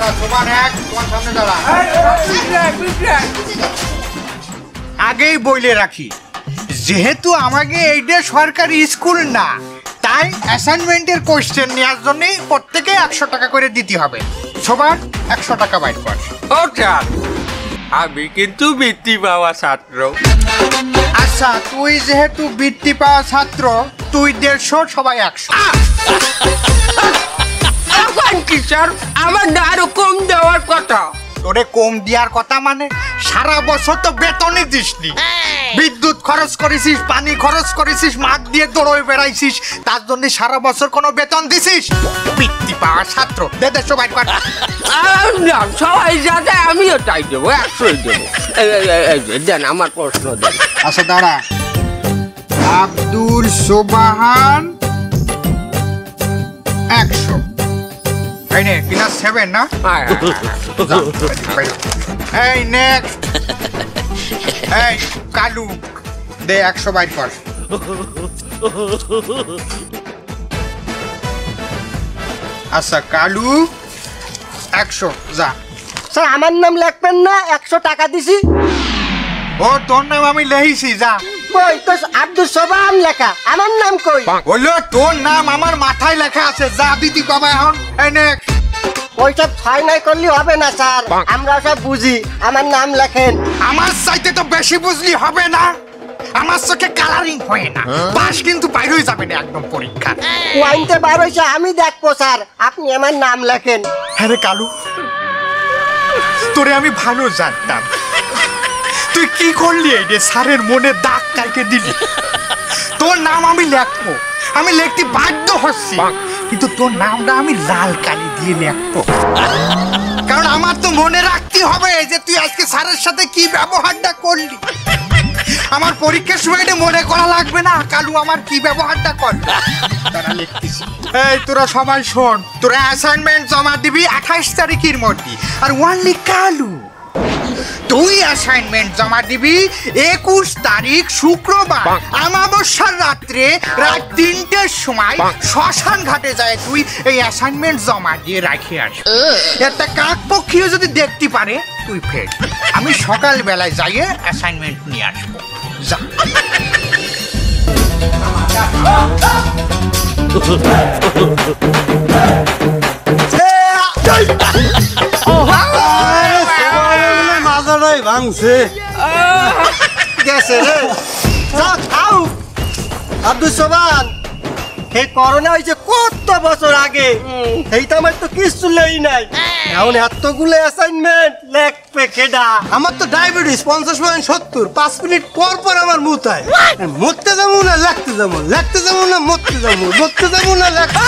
আগেই বলে রাখি, যেহেতু আমাকে এইটা সরকারি স্কুল না, তাই অ্যাসাইনমেন্টের কোশ্চেন নেওয়ার জন্য প্রত্যেকে 100 টাকা করে দিতে হবে। সবার 100 টাকা বাইর কর। আমি কিন্তু বৃত্তি পাওয়া ছাত্র। আচ্ছা, তুই যেহেতু বৃত্তি পাওয়া ছাত্র, তুই 150, সবাই 100। কি স্যার, আমার না আরো কম দেওয়ার কথা। তোরে কম দেওয়ার কথা মানে সারা বছর তো বেতনই দিসনি, বিদ্যুৎ খরচ করেছিস, পানি খরচ করেছিস, মাঠ দিয়ে দৌড়ে বেড়াইছিস, তার জন্য সারা বছর কোনো বেতন দিছিস? বৃত্তি পাওয়া ছাত্র, দে সবাই কর। সবাই যা দেয় আমিও তাই দেবো, 100 দেবো। দেন আমার প্রশ্ন দেন। আচ্ছা দাঁড়া, আব্দুল সোবাহান 100। এই নে, ক্লাস 7 না? এই নেক্সট, এই কালু, দে 100 বাইর কর। আচ্ছা কালু 100, যা। স্যার আমার নাম লিখবেন না? 100 টাকা দিছি। ও তোর নাম আমি লিখেছি, যা। কই তো আব্দুল সোবাহান লেখা, আমার নাম কই? বললো তোর নাম আমার মাথায় লেখা আছে, যা দিদি বাবা। এখন এই নেক্সট। ওইসব ছয় নাই করলে হবে না স্যার, আমরা সব বুঝি, আমার নাম লেখেন। আমার চাইতে তো বেশি বুঝলি হবে না, আমার চোখে কালারিং হয় না, পাস কিন্তু বাইরে হয়ে যাবে না একদম পরীক্ষা। ওয়াইনতে বার হয়েছে আমি দেখবো স্যার, আপনি আমার নাম লেখেন। হ্যাঁ রে কালু, তোরে আমি ভালো জানতাম, তুই কি করলি? এই যে স্যারের মনে দাগ কাইকে দিলি। তোর নাম আমি লিখবো, আমি লিখতে বাধ্য হচ্ছি, কিন্তু তোর নামটা আমি লাল কালি দিয়ে লিখবো, কারণ আমার তো মনে রাখতে হবে যে তুই আজকে স্যারের সাথে কি ব্যবহারটা করলি। আমার পরীক্ষার সময় এটা মনে করা লাগবে না কালু আমার কি ব্যবহারটা করলি। তারা লিখতেছি। এই তোরা সবাই শোন, তোরা অ্যাসাইনমেন্ট জমা দিবি 28 তারিখের মধ্যে, আর ওনলি কালু তুই অ্যাসাইনমেন্ট জমা দিবি 21 তারিখ শুক্রবার আমাবস্যার রাত্রে রাত 3টের সময় শ্মশান ঘাটে যায় তুই এই অ্যাসাইনমেন্ট জমা দিয়ে রাখে আসবি। একটা কাক পক্ষীও যদি দেখতে পারে তুই ফের, আমি সকাল বেলায় যাইয়ে অ্যাসাইনমেন্ট নিয়ে আসবো, যা। মাজাটাই ভাঙছে গেছে রে। খাও আব্দুল সোবাহান, এই করোনা হয়েছে কত বছর আগে, এইটা আমার তো কিছু লেই নাই, এখন এতগুলো অ্যাসাইনমেন্ট লেখবে কেডা? আমার তো ডায়াবেটিস 50/70, 5 মিনিট পর পর আমার মুতায়। মরতে যাবো না লেখতে যাবো, লেখতে যাবো না মরতে যাবো, মরতে যাবো না লেখতে।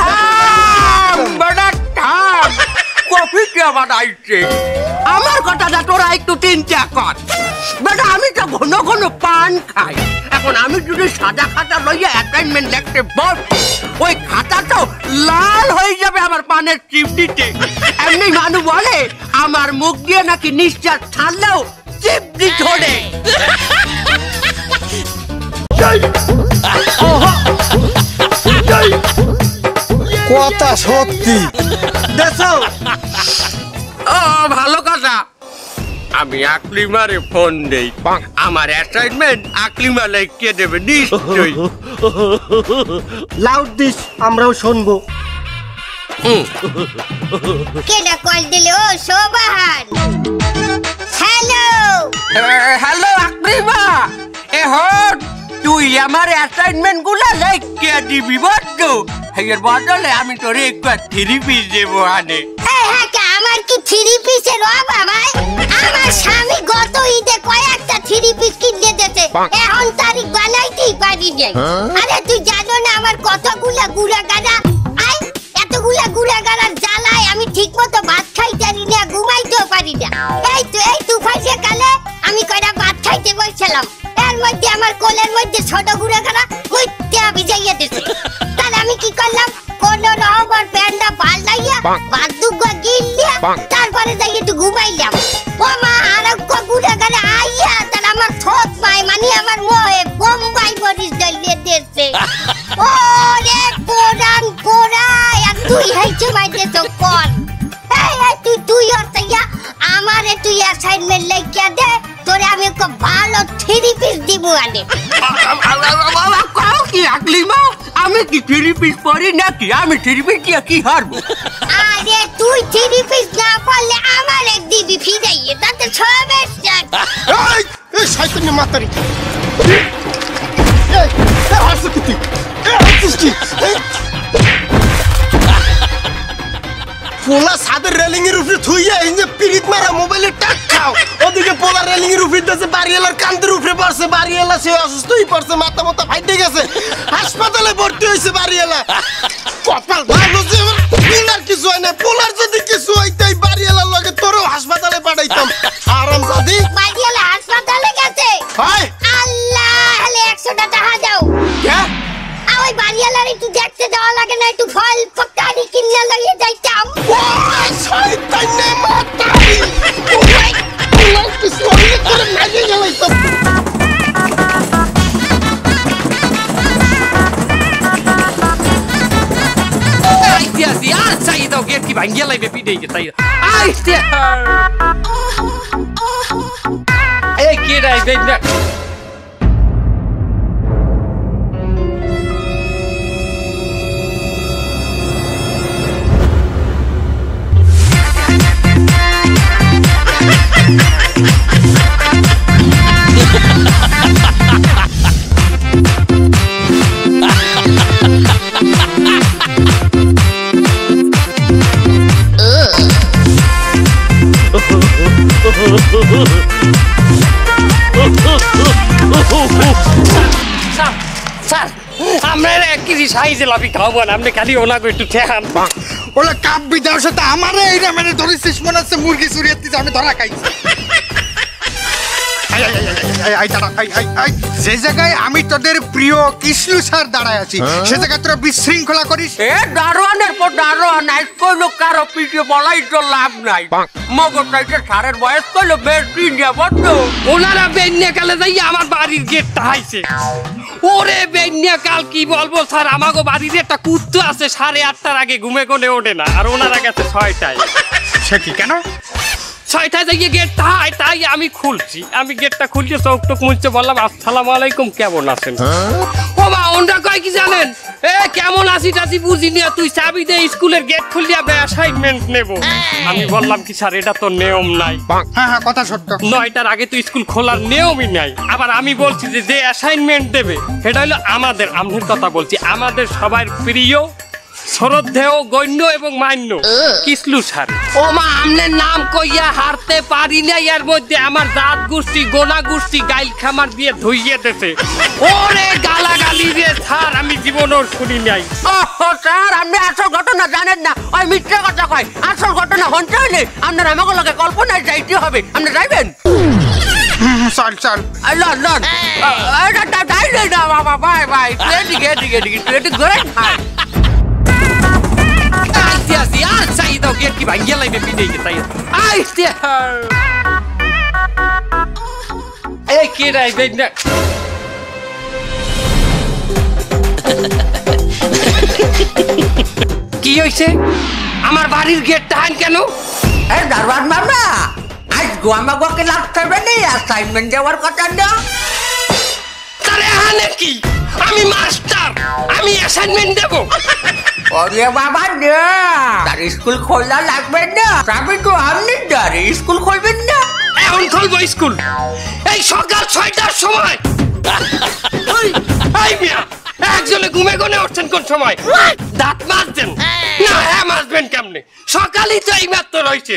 কফি কে বানাইছে? আমার কথাটা তোরা একটু চিন্তা কর বেটা, আমি তো ঘন ঘন পান খাই, এখন আমি যদি সাদা খাতা লইয়া অ্যাসাইনমেন্ট লিখতে বস, ওই খাতা তো লাল হয়ে যাবে আমার পানের চিমটিতে। এমনি মানুষ বলে আমার মুখ দিয়ে নাকি নিঃশ্বাস ছাড়লেও চিমটি ঝরে। কথা সত্যি দেখো। ও ভালো কথা, আমি আকলিমারে ফোন দেই, আমার অ্যাসাইনমেন্ট আকলিমা লিখে দেবে নিশ্চয়ই। লাউড দিস, আমরাও শুনবো। কেডা কল দিল? ও সোবাহান। হ্যালো হ্যালো আকলিমা, এ হট তুই আমার অ্যাসাইনমেন্ট গুলা লিখে দিবি বড্ডো, এর বদলে আমি তোরে একটু 3 পিস দেবো আনে। আমার কি 3 পিসের অভাব? আমার স্বামী গত ঈদে কয়েকটা 3 পিস কিনে দিয়েছে, এখন তারিখ বানাইতেই পারি নাই। আরে তুই জানো না আমার কতগুলা গুড়া গাড়া, এতগুলা গুড়া গাড়ার জ্বালায় আমি ঠিক মতো ভাত খাইতে পারি না, ঘুমাইতেও পারি না। এই তুফাইছে কালে আমি কয়টা ভাত খাইতে বসছিলাম, এর মধ্যে আমার কোলের মধ্যে ছোট গুড়া গাড়া মুইতে ভিজাইয়া দিছে। তাহলে আমি কি করলাম? কোন রকমের প্যান্ডা পাল্টাইয়া বাদুগা গিলিয়া তারপরে যাই একটু ঘুমাইলাম। ও মা, আর গুড়া গাড়া আইয়া তার আমার ঠোঁট পায়, মানে আমার মোহে বোম্বাই মরিচ জ্বালিয়ে দিয়েছে। ও রে কোরআন কোরআন, আর তুই হাইছে মাইতে তো কোন? এই তুই অ্যাসাইনমেন্ট লিখে দে, তোরে আমি একটা ভালো 3 পিস দিব আনে। বাবা কাও কি আকলিমা, আমি কি 3 পিস পরি নাকি? আমি 3 পিস দিয়ে কি হারবো? আরে তুই 3 পিস না পারলে আমার এক দিবি ফিরাইয়ে, তাতে সবের চাট। এই শয়তানি মাতারি আসছে কি তুই? পোলা সাদের রেলিং এর উপরে থুইয়া এই যে পিরিত মারা মোবাইলে টাক খাও, ওদিকে পোলা রেলিং এর উপরে দিতেছে, বাড়িওয়ালার কান্দের উপরে পড়ছে, বাড়িওয়ালা সে অসুস্থই পড়ছে, মাথা মাথা ফাইটে গেছে, হাসপাতালে ভর্তি হয়েছে বাড়িওয়ালা। কপাল ভালো যে আমার পিলার কিছু হয় না, পোলার যদি কিছু হইতে বাড়িওয়ালার লগে তোরও হাসপাতালে পাঠাইতাম। আরাম জাদি বাড়িওয়ালা হাসপাতালে গেছে। হয় আল্লাহ, হলে 100 টাকা দাও। কে? ওই বাড়িওয়ালার একটু দেখতে দেওয়া লাগে না, একটু ফল পকারি কিনে লইয়ে যাইতাম। ওই শয়তানি মাতারি পোলা কিছু হইলে তোরে মেরে গেলাইতাম। আইতিয়াছি আর চাই দাও গেট কি ভাঙ্গিয়া লাইবে পিডেই গে তাই আইতে এই কে রাই বেনা স্যার আমরা একই সাইজে লাভি খাবো না, আপনি খালি ওনাকে একটু ঠেকান। ওলা কাপ বিদার সাথে আমারে এইটা মেরে ধরেছিস মনে হচ্ছে মুরগি চুরিয়ে দিতে আমি ধরা খাইছি। যে জায়গায় আমি তোদের প্রিয় কৃষ্ণু স্যার দাঁড়ায় আছি সে জায়গায় তোরা বিশৃঙ্খলা করিস। এ দারোয়ানের পর দারোয়ান আজ কোনো কারো পিঠে বলাই তো লাভ নাই। মগর চাইতে সারের বয়স করলো বেশ দিন যাবত তো ওনারা বেন্যা কালে যাই আমার বাড়ির গেটটা হাইছে। ওরে বেন্যা কাল কি বলবো স্যার, আমাগো বাড়ির একটা কুত্তো আছে 8:30টার আগে ঘুমে কোনে ওঠে না, আর ওনারা গেছে 6টায়। সে কি কেন? 6টায় যাইয়ে গেটটা হাই, তাই আমি খুলছি। আমি গেটটা খুলছি, চোখ টোক মুছতে বললাম আসসালামু আলাইকুম, কেমন আছেন? ও মা ওনটা কয় কি জানেন, এ কেমন আছি টাছি বুঝি নিয়ে তুই চাবি দে, স্কুলের গেট খুলিয়া অ্যাসাইনমেন্ট নেব। আমি বললাম কি স্যার এটা তো নিয়ম নাই। হ্যাঁ হ্যাঁ কথা সত্য। 9টার আগে তো স্কুল খোলার নিয়মই নাই। আবার আমি বলছি যে অ্যাসাইনমেন্ট দেবে সেটা হলো আমাদের, আমনের কথা বলছি, আমাদের সবার প্রিয় শ্রদ্ধেয় গণ্য এবং মান্য কিসলু স্যার। ও মা আমনের নাম কইয়া হারতে পারি না, এর মধ্যে আমার জাত গোষ্ঠী গোনা গোষ্ঠী গাইল খামার দিয়ে ধুইয়ে দেছে। ওরে গালাগালি রে স্যার, আমি জীবনও শুনি নাই। ও স্যার আপনি আসল ঘটনা জানেন না, ওই মিথ্যা কথা কয়। আসল ঘটনা হতে হইলে আপনার আমাকে লগে কল্পনায় যাইতে হবে। আপনি যাইবেন? চল চল লন লন যাইলে না বাবা, বাই বাই। এদিকে এদিকে এদিকে এদিকে ঘুরে আইতিয়াছি আর চাই দাও গেট কি ভাঙ্গিয়া লাইবে পিডেই গে তাই আইতে। এই কে রাই বেনা কি হইছে? আমার বাড়ির গেটটা হান কেন? এ দারওয়ান মামা আজ গোয়ামাগোকে লাগতে হবে না, অ্যাসাইনমেন্ট দেওয়ার কথা না। তারে হানে কি আমি মাস্টার, আমি অ্যাসাইনমেন্ট দেব? ওরে বাবা না, তার স্কুল খোলা লাগবে না, আমি তো আমনি দাঁড়ে স্কুল খুলবেন না। এখন খুলবো স্কুল এই সকাল 6টার সময়। এই মিয়া একজনে ঘুমে গনে উঠছেন কোন সময়? দাঁত মাজছেন না? হ্যাঁ মাজবেন কেমনে? সকালই তো এই মাত্র রয়েছে।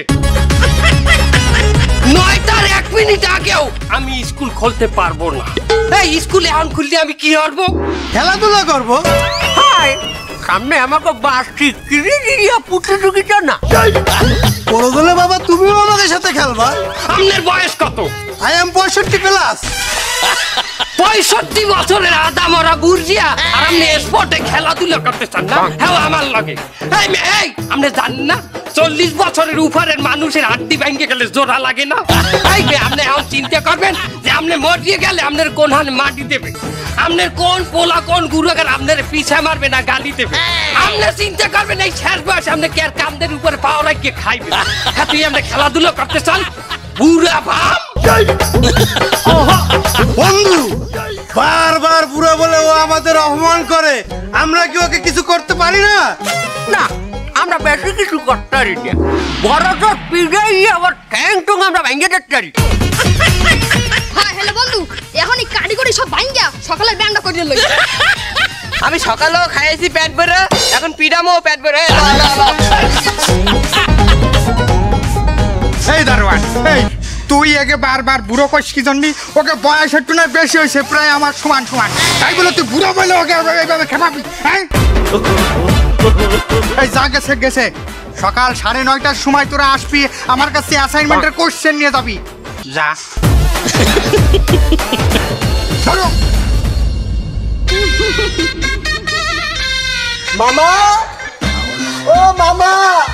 9টার 1 মিনিট আগেও আমি স্কুল খুলতে পারবো না। এই স্কুল এখন খুললে আমি কি করবো? খেলাধুলা করবো। হাই সামনে আমাকে বাসটি কিনে দিয়ে প্রতিযোগিতা না। বড় হলে বাবা তুমিও আমাদের সাথে খেলবা। আপনার বয়স কত? I am 65 plus. 65 বছরের আদা মরা বুর্জিয়া আর আপনি স্পোর্টে খেলাধুলা করতে চান না? হ্যাঁ আমার লাগে। এই আপনি জানেন না 40 বছরের উপরের মানুষের হাড্ডি ভেঙে গেলে জোড়া লাগে না? এই আপনি এখন চিন্তা করবেন যে আপনি মরিয়ে গেলে আপনার কোন হান মাটি দেবে, আপনার কোন পোলা কোন গুরুগার আপনার পিছা মারবে না গালি দেবে। আপনি চিন্তা করবেন এই শেষ বয়সে আপনি কে কামদের উপরে পাও রাখিয়ে খাইবে। হ্যাঁ তুই আপনি খেলাধুলা করতে চান? বুড়া ভাম বন্ধু বারবার বুড়া বলে ও আমাদের অপমান করে, আমরা কি ওকে কিছু করতে পারি না? না আমরা বেশি কিছু করতে পারি না, বড় তো পিড়াই আবার ঠ্যাং টুং আমরা ভেঙে দিতে পারি। হ্যাঁ হ্যালো বন্ধু, এখনই কাটি করে সব ভাঙ্গা সকালের ব্যায়ামটা করে লই। আমি সকালেও খাইছি পেট ভরে, এখন পিডামো পেট ভরে। এই দারোয়ান, এই তুই আগে বারবার বুড়ো কইস কি জন্যি? ওকে বয়স একটু না বেশি হয়েছে, প্রায় আমার সমান সমান, তাই বলে তুই বুড়ো বলে ওকে এইভাবে খেপাবি? হ্যাঁ এই যা গেছে গেছে, সকাল 9:30টার সময় তোরা আসবি, আমার কাছে অ্যাসাইনমেন্টের কোশ্চেন নিয়ে যাবি। যা ধরো। মামা, ও মামা,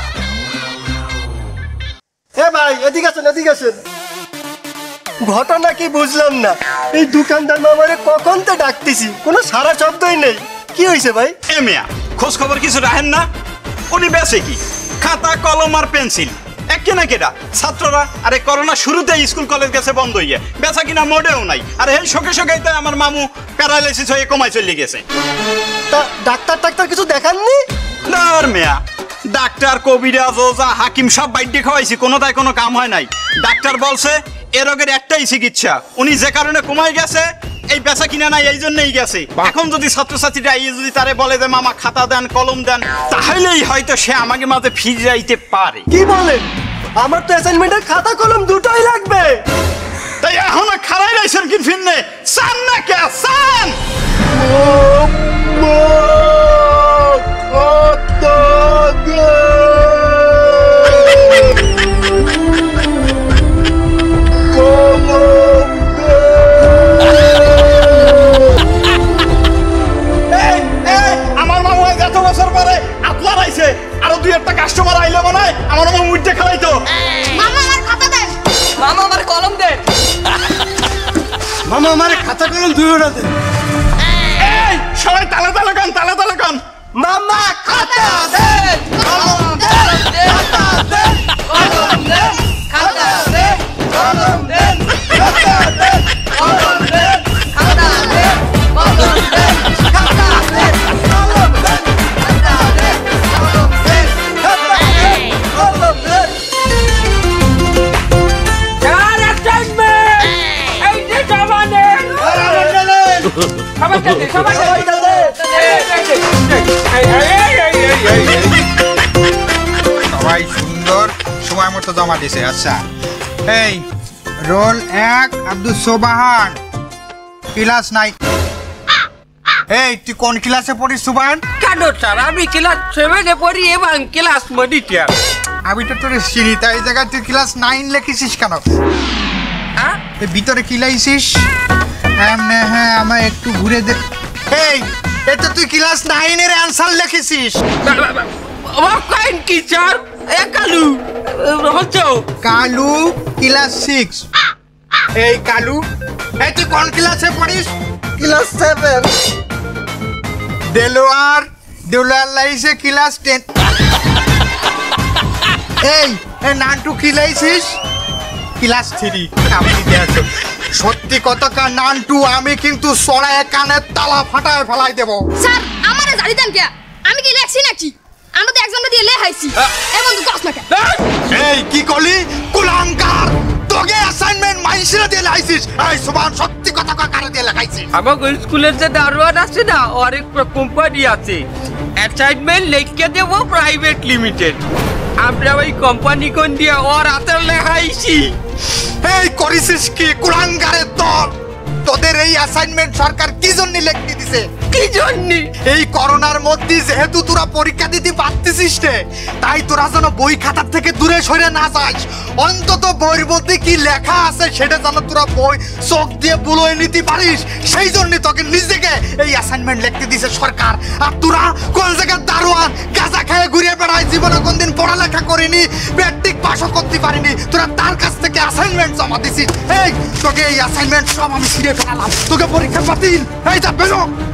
এ ভাই এদিকে আসেন, এদিকে আসেন। ঘটনা কি বুঝলাম না, এই দোকানদার মামারে কখন তো ডাকতেছি, কোনো সারা শব্দই নেই, কি হয়েছে ভাই? এ মিয়া, খোঁজ খবর কিছু রাখেন না? উনি বেচে কি? খাতা কলম আর পেন্সিল। একে না কেটা ছাত্ররা আরে করোনা শুরুতে স্কুল কলেজ গেছে বন্ধ হইয়া, বেচা কিনা মোটেও নাই। আর এই শোকে শোকে আমার মামু প্যারালাইসিস হয়ে কমায় চলে গেছে। তা ডাক্তার কিছু দেখাননি? না মিয়া, ডাক্তার কবিরাজ ওজা হাকিম সব বাইডে খাওয়াইছি, কোনোটাই কোনো কাম হয় নাই। ডাক্তার বলছে এ রোগের একটাই চিকিৎসা, উনি যে কারণে কমায় গেছে এই বেচা কিনা নাই এই জন্যই গেছে। এখন যদি ছাত্রছাত্রীরা যদি তারে বলে যে মামা খাতা দেন কলম দেন, তাহলেই হয়তো সে আমাকে মাঝে ফিরে যাইতে পারে। কি বলেন? আমার তো অ্যাসাইনমেন্টের খাতা কলম দুটোই লাগবে। তাই এখন খারাই রাইছেন কি ফিরনে চান না কে চান? আমার মামু এত বছর পরে আপনার আইছে, আরো 2-1টা কাস্টমার আইলে মনে হয় আমার মামু উঠতে খেলাইতো। মামা আমার খাতা দেন। মামা আমার কলম দে। মামা আমার খাতা কলম দুইটা দে। এই সবাই তালে তালে গান, তালে তালে গান। মামা খাতা দে, কলম দে, খাতা দে, কলম দে, খাতা দে, কলম দে, খাতা দে, কলম দে, খাতা দে, কলম দে, খাতা দে, কলম দে, খাতা দে, কলম দে, খাতা দে, কলম দে। চার অ্যাসাইনমেন্ট এই যে জমানে সবাই দে, সবাই দে। সবাই সুন্দর সময় মতো জমা দিছে। আচ্ছা, এই রোল 1 আব্দুল সোবাহান, ক্লাস 9। এই তুই কোন ক্লাসে পড়িস সুবাহান? কেন স্যার, আমি ক্লাস 7-এ পড়ি এবং ক্লাস মনিটর। আমি তো তোর চিনি, তাই এই জায়গায় তুই ক্লাস 9 লিখেছিস কেন? হ্যাঁ এই ভিতরে কি লাইছিস? হ্যাঁ আমার একটু ঘুরে দেখ। এই এটা তুই ক্লাস 9-এর অ্যান্সার লিখেছিস। কয়েন কি স্যার? কালু হচ্ছে কালু ক্লাস 6। এই কালু, এই তুই কোন ক্লাসে পড়িস? ক্লাস 7। দেলোয়ার লাইছে ক্লাস 10। এই নান্টু কি লাইছিস? ক্লাস 3। আপনি দেখো সত্যি কথা নান্টু, আমি কিন্তু সরায় কানের তালা ফাটায় ফেলাই দেব। স্যার আমারে জানি দেন কে? আমি কি লেখছি নাকি? আমরা তো একজনকে দিয়ে লেখাইছি। এই বন্ধু কস না কে? এই কি করলি কুলাঙ্গার? তোকে অ্যাসাইনমেন্ট মাইসিরা দিয়ে লাইছিস? এই সুবান সত্যি কথা কারে দিয়ে লাগাইছিস? আমাকে স্কুলের যে দারোয়ান আছে না, অনেক কোম্পানি আছে, অ্যাসাইনমেন্ট লিখে দেবো প্রাইভেট লিমিটেড। আমরা ওই কোম্পানি কোন দিয়ে ওর হাতে লেখাইছি। এই করিসিস কি কুলাঙ্গারের দল? তোদের এই অ্যাসাইনমেন্ট সরকার কি জন্য লিখতে দিছে? কি জন্য? এই করোনার মধ্যে যেহেতু তোরা পরীক্ষা দিতে পারতেছিস রে, তাই তোরা যেন বই খাতার থেকে দূরে সরে না যাস। অন্তত বইয়ের মধ্যে কি লেখা আছে সেটা যেন তোরা বই চোখ দিয়ে বুলোয় নিতে পারিস, সেই জন্য তোকে নিজেকে এই অ্যাসাইনমেন্ট লিখতে দিছে সরকার। আর তোরা কোন জায়গায় দারোয়ান গাঁজা খেয়ে ঘুরে বেড়ায়, জীবনে কোনদিন পড়ালেখা করিনি, ম্যাট্রিক পাসও করতে পারিনি, তোরা তার কাছ থেকে অ্যাসাইনমেন্ট জমা দিছিস। এই তোকে এই অ্যাসাইনমেন্ট সব আমি ছিঁড়ে ফেলালাম, তোকে পরীক্ষা বাতিল। এই যা বেরো।